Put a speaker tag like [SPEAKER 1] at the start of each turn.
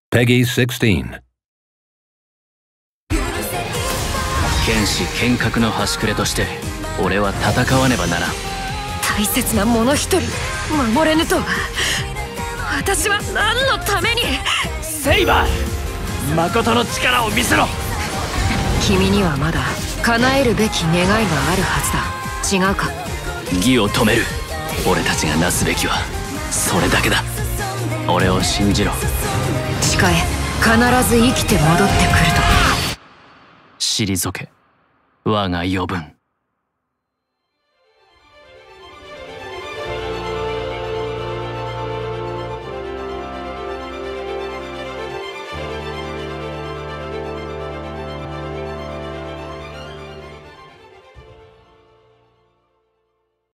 [SPEAKER 1] Peggy 16.
[SPEAKER 2] 剣士剣客の端くれとして俺は戦わねばならん。
[SPEAKER 3] 大切な者一人守れぬとは。私は何のために。
[SPEAKER 2] セイバー、誠の力を見せろ。
[SPEAKER 3] 君にはまだ叶えるべき願いがあるはずだ。違うか。
[SPEAKER 2] 義を止める。俺たちがなすべきはそれだけだ。俺を信じろ。
[SPEAKER 3] 誓え、必ず生きて戻ってくると。
[SPEAKER 2] 退け我が余分。